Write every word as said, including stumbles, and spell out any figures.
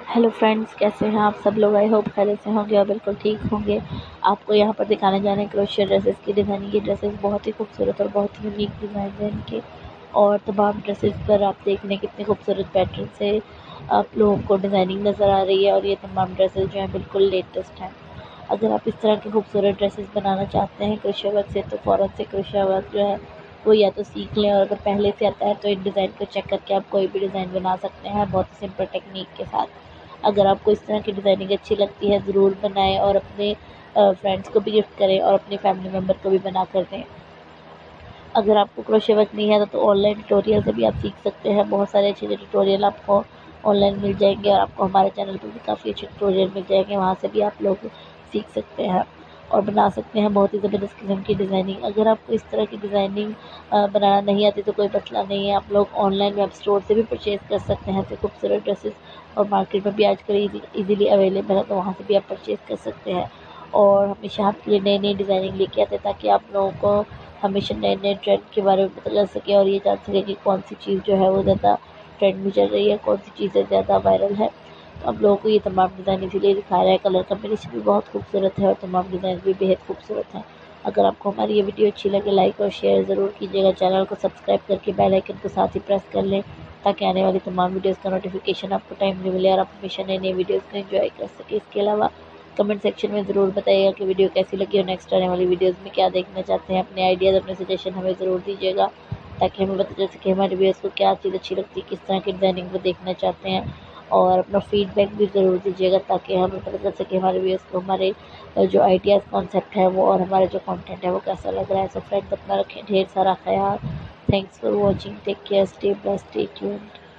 Hello friends, कैसे हैं आप सब लोग। आई होप खैरियत से होंगे और बिल्कुल ठीक होंगे। आपको यहाँ पर दिखाने जा रहे हैं क्रोशिया ड्रेसेस की डिज़ाइनिंग। ये ड्रेसेस बहुत ही खूबसूरत और बहुत ही यूनिक डिज़ाइन है इनके, और तमाम ड्रेसेस पर आप देख लें कितने खूबसूरत पैटर्न से आप लोगों को डिज़ाइनिंग नज़र आ रही है। और ये तमाम ड्रेसेस जो हैं बिल्कुल लेटेस्ट हैं। अगर आप इस तरह के खूबसूरत ड्रेसेस बनाना चाहते हैं क्रोशिया वर्क से, तो फ़ौरन से क्रोशिया वर्क जो है वो या तो सीख लें, और अगर पहले से आता है तो इन डिज़ाइन को चेक करके आप कोई भी डिज़ाइन बना सकते हैं बहुत ही सिंपल टेक्निक के साथ। अगर आपको इस तरह की डिज़ाइनिंग अच्छी लगती है, ज़रूर बनाएं और अपने फ्रेंड्स को भी गिफ्ट करें और अपने फैमिली मेम्बर को भी बना कर दें। अगर आपको क्रोशिया वर्क नहीं आता तो ऑनलाइन ट्यूटोरियल से भी आप सीख सकते हैं। बहुत सारे अच्छे अच्छे ट्यूटोरियल आपको ऑनलाइन मिल जाएंगे, और आपको हमारे चैनल पर भी काफ़ी अच्छे ट्यूटोरियल मिल जाएंगे, वहाँ से भी आप लोग सीख सकते हैं और बना सकते हैं बहुत ही ज़बरदस्त किस्म की डिज़ाइनिंग। अगर आपको इस तरह की डिज़ाइनिंग बनाना नहीं आती तो कोई मसला नहीं है, आप लोग ऑनलाइन वेब स्टोर से भी परचेज़ कर सकते हैं ऐसे खूबसूरत ड्रेसेस, और मार्केट में भी आजकल ईज़िली अवेलेबल है, तो वहाँ से भी आप परचेज़ कर सकते हैं। और हमेशा आपके लिए नई नई डिज़ाइनिंग लेके आते हैं, ताकि आप लोगों को हमेशा नए नए ट्रेंड के बारे में पता चल सके, और ये जान सके कि कौन सी चीज़ जो है वो ज़्यादा ट्रेंड में चल रही है, कौन सी चीज़ें ज़्यादा वायरल है। तो आप लोगों को ये तमाम डिज़ाइन इसीलिए दिखा रहा है। कलर कम्बिनेशन भी बहुत खूबसूरत है और तमाम डिज़ाइन भी बेहद खूबसूरत हैं। अगर आपको हमारी ये वीडियो अच्छी लगे, लाइक और शेयर ज़रूर कीजिएगा। चैनल को सब्सक्राइब करके बेल आइकन को साथ ही प्रेस कर लें, ताकि आने वाली तमाम वीडियोज़ का नोटिफिकेशन आपको टाइमली मिले और आप हमेशा नई नई वीडियोज़ को एंजॉय कर सकें। इसके अलावा कमेंट सेक्शन में ज़रूर बताइएगा कि वीडियो कैसी लगी और नेक्स्ट आने वाली वीडियोज़ में क्या देखना चाहते हैं। अपने आइडियाज़, अपने सजेशन हमें ज़रूर दीजिएगा, ताकि हमें पता चल सके हमारे व्यूअर्स को क्या चीज़ अच्छी लगती है, किस तरह की डिज़ाइनिंग वो देखना चाहते हैं। और अपना फीडबैक भी ज़रूर दीजिएगा, ताकि हमें पता चल सके हमारे व्यूअर्स को हमारे जो आइडियाज़ कॉन्सेप्ट है वो और हमारा जो कंटेंट है वो कैसा लग रहा है। सो फ्रेंड्स, अपना रखें ढेर सारा ख्याल। Thanks for watching, take care, stay blessed, stay tuned.